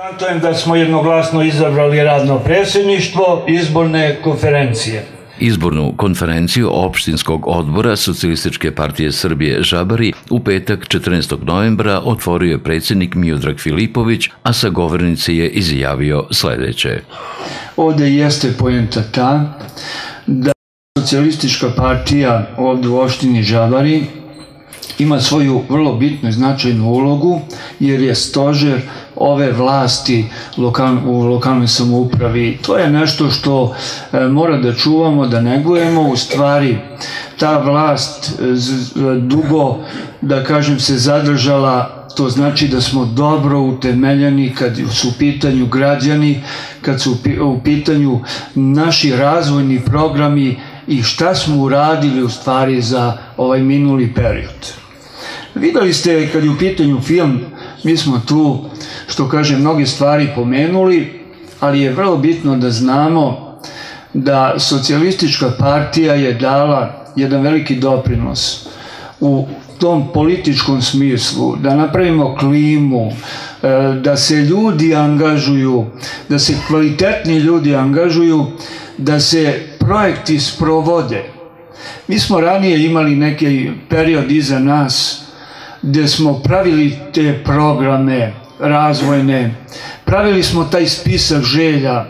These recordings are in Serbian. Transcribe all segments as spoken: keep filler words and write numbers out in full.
Konstatujem da smo jednoglasno izabrali radno predsjedništvo izborne konferencije. Izbornu konferenciju opštinskog odbora Socijalističke partije Srbije Žabari u petak četrnaestog novembra otvorio je predsjednik Miodrag Filipović, a sa govornice je izjavio sljedeće. Ovdje jeste poenta ta da Socijalistička partija ovdje u opštini Žabari ima svoju vrlo bitnu i značajnu ulogu, jer je stožer ove vlasti u lokalnoj samoupravi. To je nešto što mora da čuvamo, da negujemo. U stvari, ta vlast dugo, da kažem, se zadržala. To znači da smo dobro utemeljeni kad su u pitanju građani, kad su u pitanju naši razvojni programi i šta smo uradili u stvari za ovaj minuli period. Videli ste kad je u pitanju film, mi smo tu, što kaže, mnoge stvari pomenuli, ali je vrlo bitno da znamo da Socijalistička partija je dala jedan veliki doprinos u tom političkom smislu, da napravimo klimu, da se ljudi angažuju, da se kvalitetni ljudi angažuju, da se projekti sprovode. Mi smo ranije imali neki period iza nas gdje smo pravili te programe razvojne, pravili smo taj spisak želja,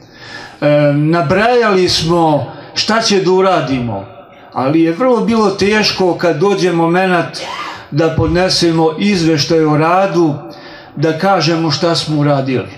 nabrajali smo šta će da uradimo, ali je vrlo bilo teško kad dođe moment da podnesemo izveštaj o radu, da kažemo šta smo uradili.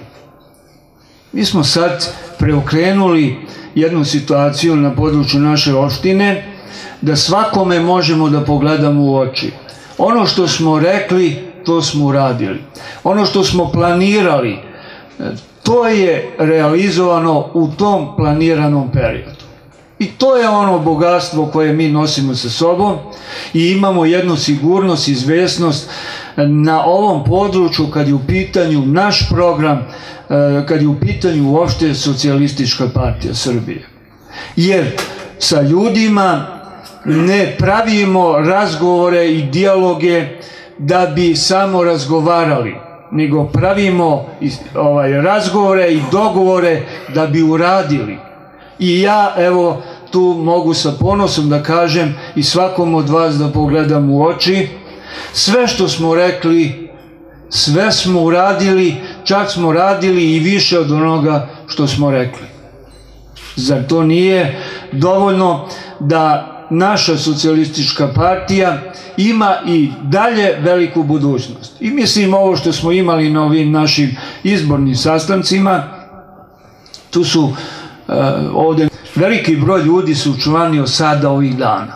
Mi smo sad preokrenuli jednu situaciju na području naše opštine, da svakome možemo da pogledamo u oči. Ono što smo rekli, to smo uradili. Ono što smo planirali, to je realizovano u tom planiranom periodu. I to je ono bogatstvo koje mi nosimo sa sobom i imamo jednu sigurnost, izvesnost na ovom području kad je u pitanju naš program, kad je u pitanju uopšte Socijalistička partija Srbije. Jer sa ljudima ne pravimo razgovore i dijaloge da bi samo razgovarali, nego pravimo razgovore i dogovore da bi uradili. I ja, evo, tu mogu sa ponosom da kažem i svakom od vas da pogledam u oči, sve što smo rekli, sve smo uradili, čak smo radili i više od onoga što smo rekli. Zar to nije dovoljno da naša Socijalistička partija ima i dalje veliku budućnost? I mislim ovo što smo imali na ovim našim izbornim sastancima, tu su ovdje veliki broj ljudi se učlanio sada ovih dana.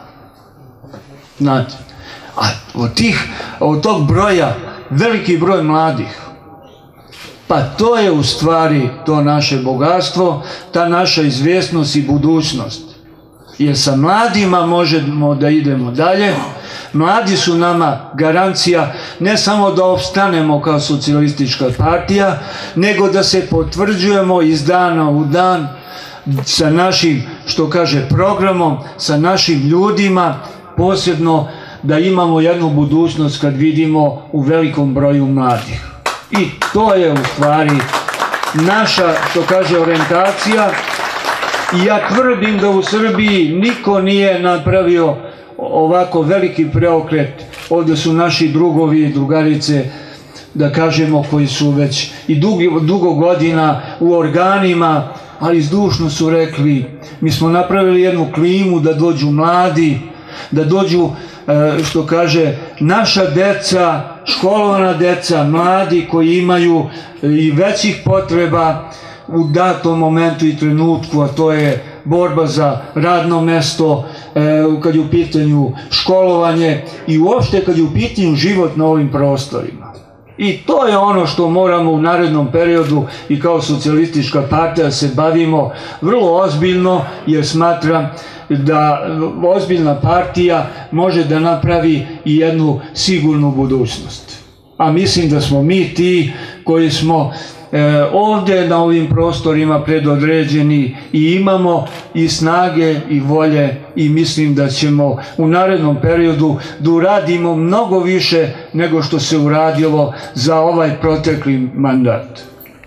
Znate, a od tih, od tog broja veliki broj mladih, pa to je u stvari to naše bogatstvo, ta naša izvjesnost i budućnost. Jer sa mladima možemo da idemo dalje. Mladi su nama garancija ne samo da opstanemo kao Socijalistička partija, nego da se potvrđujemo iz dana u dan sa našim, što kaže, programom, sa našim ljudima, posebno da imamo jednu budućnost kad vidimo u velikom broju mladih. I to je u stvari naša, što kaže, orijentacija. I ja tvrdim da u Srbiji niko nije napravio ovako veliki preokret. Ovdje su naši drugovi i drugarice, da kažemo, koji su već i dugo godina u organima, ali zdušno su rekli, mi smo napravili jednu klimu da dođu mladi, da dođu, što kaže, naša deca, školovana deca, mladi koji imaju i većih potreba u datom momentu i trenutku, a to je borba za radno mesto, kad je u pitanju školovanje i uopšte kad je u pitanju život na ovim prostorima. I to je ono što moramo u narednom periodu i kao Socijalistička partija se bavimo vrlo ozbiljno, jer smatram da ozbiljna partija može da napravi i jednu sigurnu budućnost. A mislim da smo mi ti koji smo ovdje na ovim prostorima predodređeni i imamo i snage i volje i mislim da ćemo u narednom periodu da uradimo mnogo više nego što se uradilo za ovaj protekli mandat.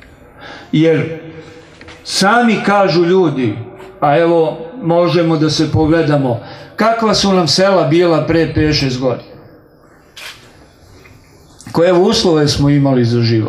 Jer sami kažu ljudi, a evo možemo da se pogledamo, kakva su nam sela bila pre pet šest godina. Koje uslove smo imali za život?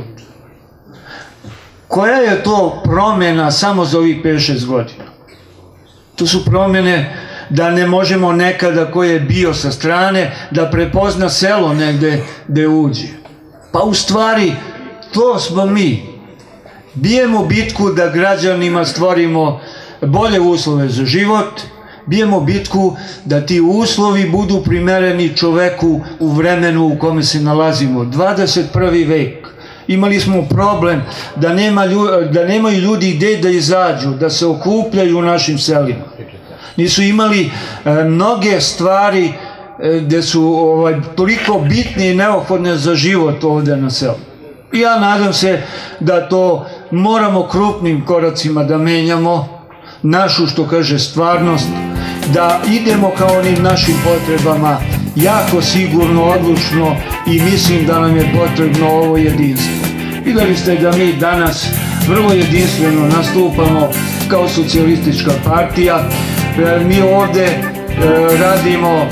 Koja je to promjena samo za ovih pet šest godina? To su promjene da ne možemo nekada ko je bio sa strane da prepozna selo negde gde uđe. Pa u stvari to smo mi. Bijemo bitku da građanima stvorimo bolje uslove za život, bijemo bitku da ti uslovi budu primereni čoveku u vremenu u kome se nalazimo. dvadeset prvi vek. Imali smo problem da, nema, da nemaju ljudi gde da izađu, da se okupljaju u našim selima. Nisu imali e, mnoge stvari e, gde su ovaj, toliko bitne i neophodne za život ovde na selu. I ja nadam se da to moramo krupnim koracima da menjamo, našu, što kaže, stvarnost, da idemo kao onim našim potrebama jako sigurno, odlučno i mislim da nam je potrebno ovo jedinstvo. Videli ste da mi danas vrlo jedinstveno nastupamo kao socijalistička partija. Mi ovde radimo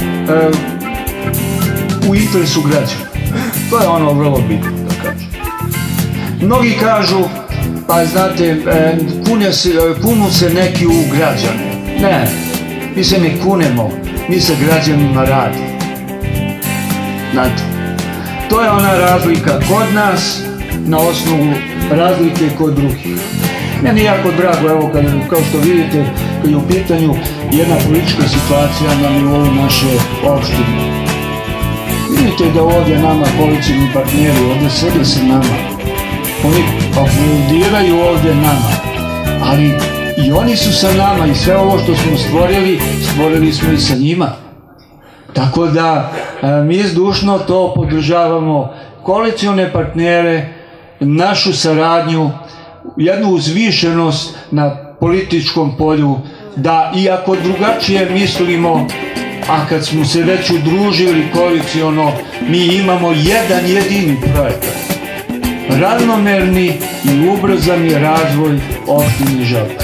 u interesu građana. To je ono vrlo bitno da kažem. Mnogi kažu, pa znate, kunu se neki u građane. Ne, mi se ne kunemo, mi sa građanima radimo. Znate, to je ona razlika kod nas na osnovu razlike kod drugih. Meni je jako drago, evo, kao što vidite, kad je u pitanju jedna politička situacija na nivou naše opštine. Vidite da ovdje nama koalicijni partneri, ovdje sede se nama. Oni aplaudiraju ovdje nama, ali i oni su sa nama i sve ovo što smo stvorili, stvorili smo i sa njima. Tako da mi zdušno to podržavamo, koalicijone partnere, našu saradnju, jednu uzvišenost na političkom polju, da iako drugačije mislimo, a kad smo se već udružili koalicijono, mi imamo jedan jedini projekat. Ravnomerni i ubrzani razvoj opštine Žabari.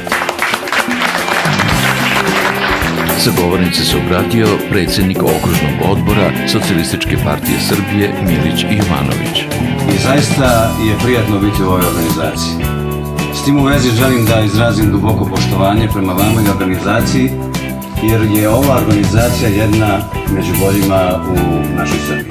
Sa govornice se obratio predsjednik okružnog odbora Socijalističke partije Srbije Milić Jovanović. I zaista je prijatno biti u ovoj organizaciji. S tim u vezi želim da izrazim duboko poštovanje prema vama i organizaciji, jer je ova organizacija jedna među boljima u našoj Srbiji.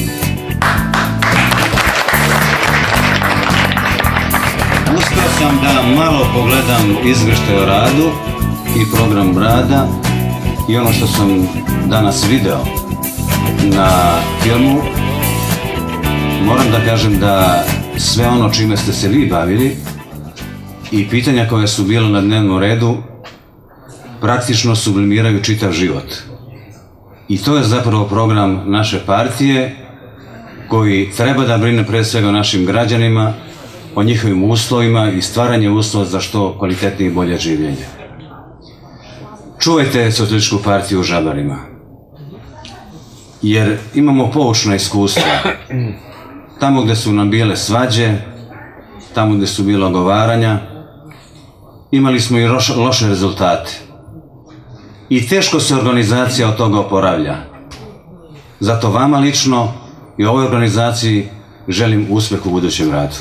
Uspio sam da malo pogledam izveštaj o radu i program rada i ono što sam danas video na filmu. Moram da kažem da sve ono čime ste se vi bavili i pitanja koje su bila na dnevnom redu praktično sublimiraju čitav život. I to je zapravo program naše partije koji treba da brine pre svega o našim građanima, o njihovim uslovima i stvaranje uslova za što kvalitetnije i bolje življenje. Čuvajte Socijalističku partiju u Žabarima, jer imamo poučna iskustva. Tamo gde su nam bile svađe, tamo gde su bila ogovaranja, imali smo i loše rezultate. I teško se organizacija od toga oporavlja. Zato vama lično i ovoj organizaciji želim uspeh u budućem radu.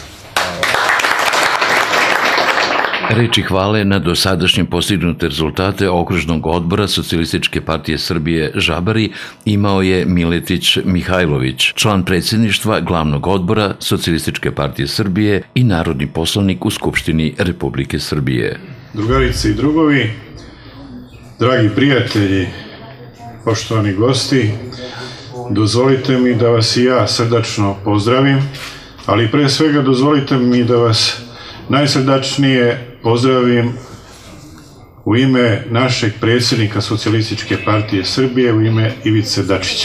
Reči hvale na dosadašnje postignute rezultate okružnog odbora Socijalističke partije Srbije Žabari imao je Miletić Mihajlović, član predsjedništva glavnog odbora Socijalističke partije Srbije i narodni poslanik u Skupštini Republike Srbije. Drugarice i drugovi, dragi prijatelji, poštovani gosti, dozvolite mi da vas i ja srdačno pozdravim, ali pre svega dozvolite mi da vas najsrdačnije pozdravim u ime našeg predsjednika Socijalističke partije Srbije, u ime Ivice Dačića.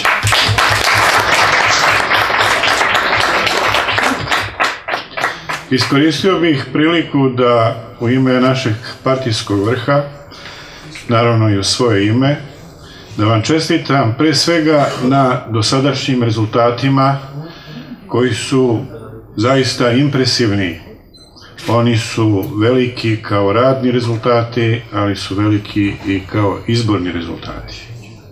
Iskoristio bih priliku da u ime našeg partijskog vrha, naravno i u svoje ime, da vam čestitam pre svega na dosadašnjim rezultatima koji su zaista impresivni Oni su veliki kao radni rezultati, ali su veliki i kao izborni rezultati.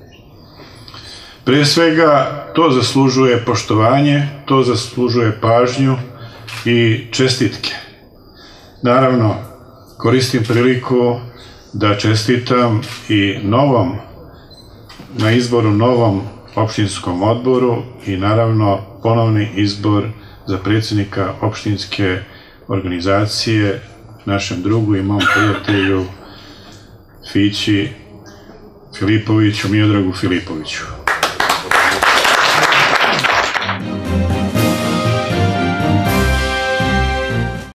Pre svega, to zaslužuje poštovanje, to zaslužuje pažnju i čestitke. Naravno, koristim priliku da čestitam i novom, na izboru novom opštinskom odboru i naravno ponovni izbor za predsjednika opštinske organizacije našem drugu i mom prijatelju Fići Filipoviću, Miodragu Filipoviću.